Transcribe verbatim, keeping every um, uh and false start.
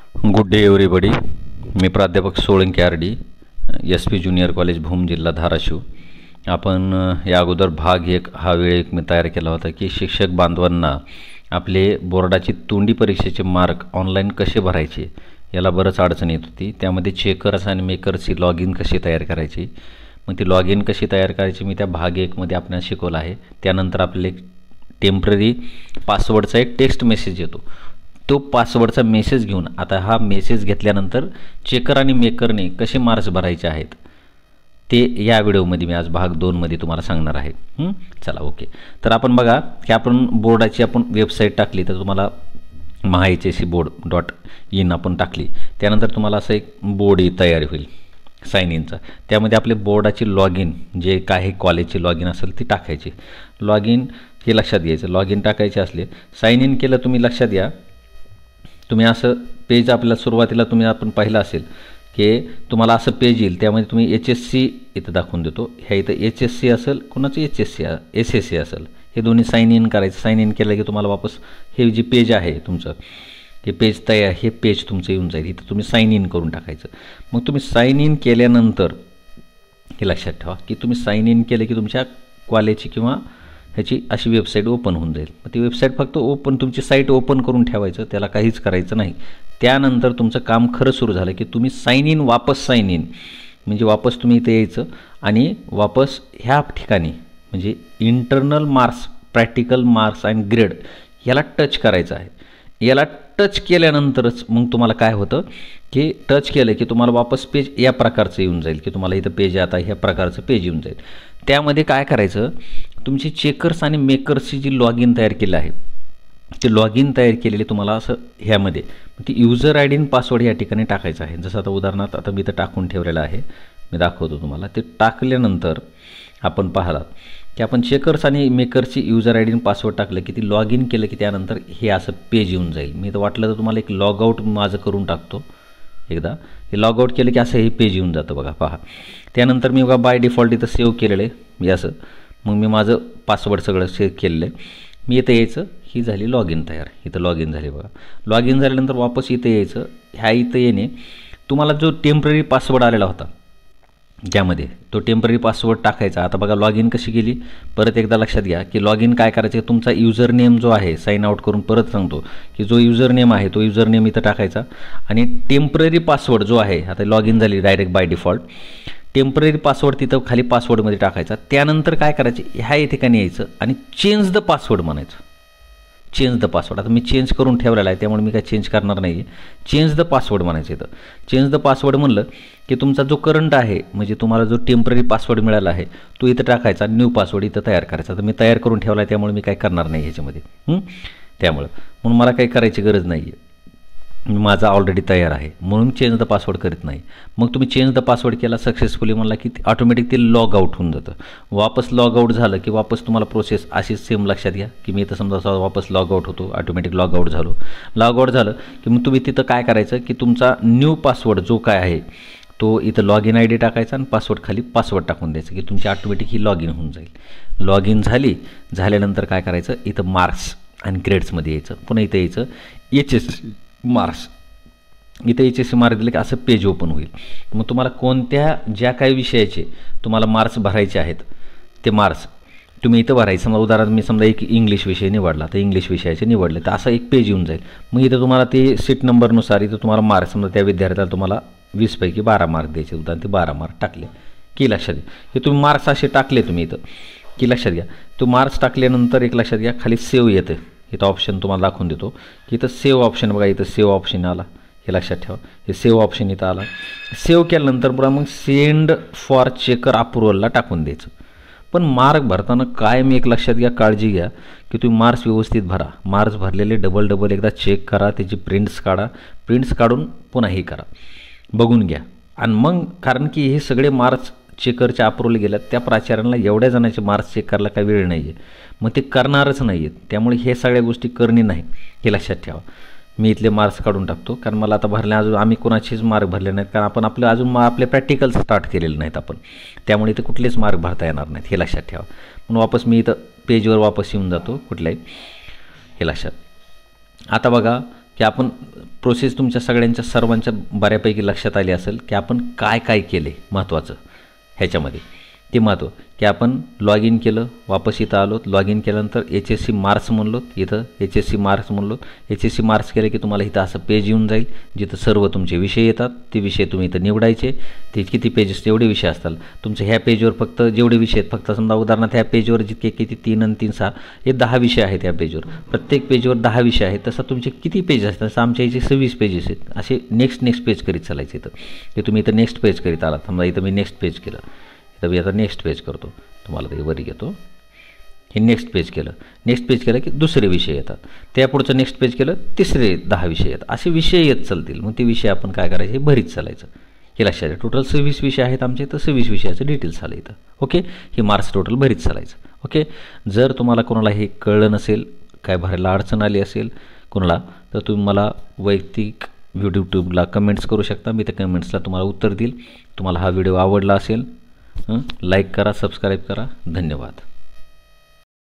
Good day everybody. मी प्राध्यापक Solanke R D, S P junior college Bhoom, जिल्हा धाराशिव. आपण या अगोदर भाग एक हा वेळ एक मी तयार केला होता की शिक्षक बांधवांना आपले बोर्डाची तोंडी परीक्षेचे मार्क ऑनलाईन कसे भरायचे याला बरंच अडचण येत होती. त्यामध्ये चेकर्स आणि मेकर्सची लॉग इन कशी तयार करायची, मग ती लॉग इन कशी तयार करायची मी त्या भाग एकमध्ये आपल्याला शिकवलं आहे. त्यानंतर आपल्याला एक टेम्पररी पासवर्डचा एक टेक्स्ट मेसेज येतो. तो पासवर्डचा मेसेज घेऊन आता हा मेसेज घेतल्यानंतर चेकर आणि मेकरने कसे मार्क्स भरायचे आहेत ते या व्हिडिओमध्ये मी आज भाग दोनमध्ये तुम्हाला सांगणार आहे. चला ओके. तर आपण बघा की आपण बोर्डाची आपण वेबसाईट टाकली तर तुम्हाला Maha H S C board dot in आपण टाकली. त्यानंतर तुम्हाला असं एक बोर्ड तयार होईल साइन इनचा. त्यामध्ये आपले बोर्डाची लॉग इन जे काही कॉलेजची लॉग इन असेल ती टाकायची. लॉग इन हे लक्षात घ्यायचं. लॉग इन टाकायचे असले साइन इन केलं तुम्ही लक्षात घ्या. तुम्ही असं पेज आपल्याला सुरुवातीला तुम्ही आपण पाहिलं असेल की तुम्हाला असं पेज येईल. त्यामध्ये तुम्ही एच एस सी इथं दाखवून देतो. ह्या इथं एच एस सी असेल, कोणाचं H S C S S C असेल, हे दोन्ही साइन इन करायचं. साइन इन केलं की तुम्हाला वापस हे जे पेज आहे तुमचं हे पेज तयार हे पेज तुमचं येऊन जाईल. इथं तुम्ही साइन इन करून टाकायचं. मग तुम्ही साइन इन केल्यानंतर हे लक्षात ठेवा की तुम्ही साइन इन केलं की तुमच्या कॉलेजची किंवा ह्याची अशी वेबसाईट ओपन होऊन जाईल. मग ती वेबसाईट फक्त ओपन तुमची साईट ओपन करून ठेवायचं, त्याला काहीच करायचं नाही. त्यानंतर तुमचं काम खरं सुरू झालं की तुम्ही साइन इन वापस साइन इन म्हणजे वापस तुम्ही इथे यायचं आणि वापस ह्या ठिकाणी म्हणजे internal marks, practical marks and grade याला टच करायचं आहे. याला टच केल्यानंतरच मग तुम्हाला काय होतं की टच केलं की तुम्हाला वापस पेज या प्रकारचं येऊन जाईल की तुम्हाला इथं पेज आता ह्या प्रकारचं पेज येऊन जाईल. त्यामध्ये काय करायचं, तुमची चेकर्स आणि मेकर्सची जी लॉग इन तयार केली आहे ते लॉग इन तयार केलेली तुम्हाला असं ह्यामध्ये ती युजर आय डी आणि पासवर्ड या ठिकाणी टाकायचं आहे. जसं आता उदाहरणार्थ आता मी इथं टाकून ठेवलेलं आहे, मी दाखवतो तुम्हाला. ते टाकल्यानंतर आपण पाहिलात की आपण चेकर्स आणि मेकर्सची युजर आय डी आणि पासवर्ड टाकलं की ती लॉग इन केलं की त्यानंतर हे असं पेज येऊन जाईल. मी तर वाटलं तर तुम्हाला एक लॉग आऊट माझं करून टाकतो एकदा. हे लॉग आऊट केलं की असं हे पेज येऊन जातं बघा, पहा. त्यानंतर मी बघा बाय डिफॉल्ट इथं सेव्ह केलेलं आहे मी असं. मग मी माझं पासवर्ड सगळं सेव्ह केलेलं आहे. मी इथं यायचं, ही झाली लॉग इन तयार. इथं लॉग इन झाली बघा. लॉग इन झाल्यानंतर वापस इथं यायचं. ह्या इथं येणे तुम्हाला जो टेम्पररी पासवर्ड आलेला होता त्यामध्ये तो टेम्पररी पासवर्ड टाकायचा. आता बघा लॉग इन कशी केली परत एकदा लक्षात घ्या की लॉग इन काय करायचं, तुमचा युजर नेम जो आहे साइन आउट करून परत सांगतो की जो युजर नेम आहे तो युजर नेम इथं टाकायचा आणि टेम्पररी पासवर्ड जो आहे आता लॉग इन झाली direct by default. Temporary password तिथं खाली पासवर्डमध्ये टाकायचा. त्यानंतर काय करायचे, ह्या या ठिकाणी यायचं आणि चेंज द पासवर्ड म्हणायचं. चेंज द पासवर्ड आता मी चेंज करून ठेवलेला आहे त्यामुळे मी काय चेंज करणार नाही आहे. चेंज द पासवर्ड म्हणायचं इथं. चेंज द पासवर्ड म्हणलं की तुमचा जो करंट आहे म्हणजे तुम्हाला जो टेम्पररी पासवर्ड मिळाला आहे तो इथं टाकायचा. न्यू पासवर्ड इथं तयार करायचा. तर मी तयार करून ठेवला आहे त्यामुळे मी काय करणार नाही ह्याच्यामध्ये. त्यामुळं म्हणून मला काही करायची गरज नाही आहे, माझा ऑलरेडी तयार आहे म्हणून चेंज द पासवर्ड करीत नाही. मग तुम्ही चेंज द पासवर्ड केला सक्सेसफुली म्हणला की ऑटोमॅटिक ते लॉग आऊट होऊन जातं. वापस लॉग आऊट झालं की वापस तुम्हाला प्रोसेस अशीच सेम लक्षात घ्या की मी इथं समजा वापस लॉग आऊट होतो, ऑटोमॅटिक लॉग आऊट झालो. लॉग आऊट झालं की मग तुम्ही तिथं काय करायचं की तुमचा न्यू पासवर्ड जो काय आहे तो इथं लॉग इन आय डी टाकायचा आणि पासवर्ड खाली पासवर्ड टाकून द्यायचं की तुमची ऑटोमॅटिक ही लॉग इन होऊन जाईल. लॉग इन झाली झाल्यानंतर काय करायचं, इथं मार्क्स आणि ग्रेड्समध्ये यायचं. पुन्हा इथं यायचं एच एस मार्क्स. इथं एच एस सी मार्क दिले की असं पेज ओपन होईल. मग तुम्हाला कोणत्या ज्या काही विषयाचे तुम्हाला मार्क्स भरायचे आहेत ते मार्क्स तुम्ही इथं भरायचं. समजा उदाहरण मी समजा एक इंग्लिश विषय निवडला तर इंग्लिश विषयाचे निवडले तर असं एक पेज येऊन जाईल. मग इथं तुम्हाला ते सीट नंबरनुसार इथं तुम्हाला मार्क्स समजा त्या विद्यार्थ्याला तुम्हाला वीसपैकी बारा मार्क द्यायचे. उदाहरण ते बारा मार्क टाकले की लक्षात घ्या हे तुम्ही मार्क्स असे टाकले तुम्ही इथं की लक्षात घ्या. तो मार्क्स टाकल्यानंतर एक लक्षात घ्या खाली सेव्ह येतं. इथं ऑप्शन तुम्हाला दाखवून देतो की इथं सेव्ह ऑप्शन बघा. इथं सेव्ह ऑप्शन आला हे लक्षात ठेवा. हे सेव्ह ऑप्शन इथं आला. सेव्ह केल्यानंतर पुन्हा मग सेंड फॉर चेकर अप्रुव्हलला टाकून द्यायचं. पण मार्क भरताना काय मी एक लक्षात घ्या, काळजी घ्या की तुम्ही मार्क्स व्यवस्थित भरा. मार्क्स भरलेले डबल डबल एकदा चेक करा, त्याची प्रिंट्स काढा. प्रिंट्स काढून पुन्हा हे करा, बघून घ्या. आणि मग कारण की हे सगळे मार्क्स चेकरच्या अप्रुव्हल गेल्यात त्या प्राचार्यांना एवढ्या जणांचे मार्क्स चेक करायला काही वेळ नाही आहे, मग ते करणारच नाही आहेत. त्यामुळे हे सगळ्या गोष्टी करणे नाही हे लक्षात ठेवा. मी इथले मार्क्स काढून टाकतो कारण मला आता भरले अजून आम्ही कोणाचेच मार्क भरले नाहीत कारण आपण आपले अजून मा आपले प्रॅक्टिकल्स स्टार्ट केलेले नाहीत आपण. त्यामुळे इथे कुठलेच मार्क भरता येणार नाहीत हे लक्षात ठेवा. म्हणून वापस मी इथं पेजवर वापस येऊन जातो कुठल्याही हे लक्षात. आता बघा की आपण प्रोसेस तुमच्या सगळ्यांच्या सर्वांच्या बऱ्यापैकी लक्षात आली असेल की आपण काय काय केले महत्त्वाचं ह्याच्यामध्ये. ते महत्त्व की आपण लॉग इन केलं, वापस इथं आलो, लॉग इन केल्यानंतर एच एस सी मार्क्स म्हणलो, इथं एच एस सी मार्क्स म्हणलो. एच एस सी मार्क्स केले की तुम्हाला इथं असं पेज येऊन जाईल जिथं सर्व तुमचे विषय येतात. ते विषय तुम्ही इथं निवडायचे. ते किती पेजेस तेवढे विषय असतात तुमच्या ह्या पेजवर. फक्त जेवढे विषय आहेत, फक्त समजा उदाहरणार्थ ह्या पेजवर जितके किती तीन आणि तीन सहा हे दहा विषय आहेत ह्या पेजवर. प्रत्येक पेजवर दहा विषय आहेत. तसं तुमचे किती पेज असतात, तसं आमच्या याचे सव्वीस पेजेस आहेत. असे नेक्स्ट नेक्स्ट पेज करीत चालायचे. इथं ते तुम्ही इथं नेक्स्ट पेज करीत आलात. समजा इथं मी नेक्स्ट पेज केलं, तर मी आता नेक्स्ट पेज करतो. तुम्हाला ते वरी घेतो. हे नेक्स्ट पेज केलं. नेक्स्ट पेज केलं की दुसरे विषय येतात. त्या पुढचं नेक्स्ट पेज केलं, तिसरे दहा विषय येतात. असे विषय येत चालतील. मग ते विषय आपण काय करायचे, हे भरीत चालायचं. हे लक्षात घ्या. टोटल सव्वीस विषय आहेत आमचे, तर सव्वीस विषयाचं डिटेल्स आलं इथं. ओके, हे मार्क्स टोटल भरीत चालायचं. ओके, जर तुम्हाला कोणाला हे कळलं नसेल, काय भरायला अडचण आली असेल कोणाला, तर तुम्ही मला वैयक्तिक यूट्यूबला कमेंट्स करू शकता. मी त्या कमेंट्सला तुम्हाला उत्तर देईल. तुम्हाला हा व्हिडिओ आवडला असेल, लाईक करा, सबस्क्राईब करा. धन्यवाद.